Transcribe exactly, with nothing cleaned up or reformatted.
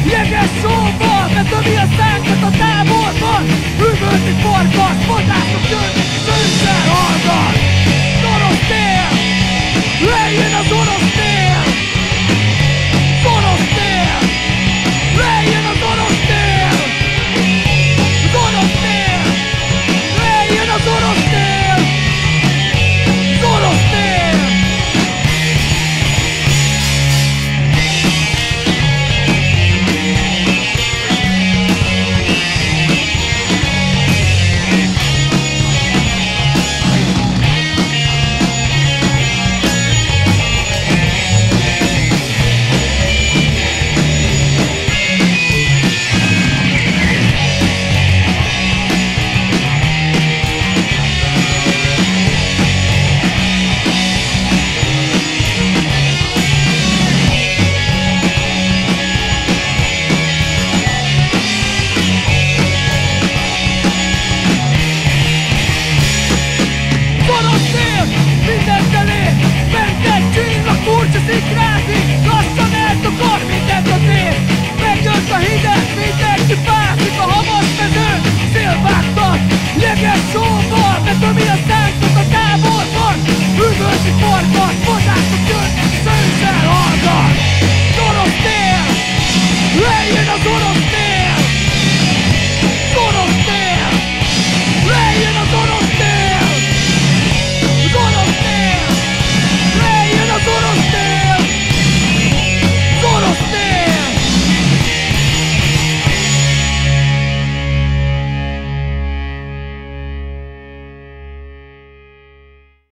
Jeges sóval betömi a szánkat a távolban. Üvölti farkas, vadászok jönnek és ősszel hallgat. Orosz tél, lejjön az orosz tél. Orosz tél, lejjön az orosz tél. Az orosz tél, lejjön az orosz tél. Az orosz tél. Lassan eltokor mindent a tér. Megjött a hideg, mindenki fázik a havas mezőn. Szélvágtat, jeges sóval betömi a szánkat a távolban. Üvölti farkas.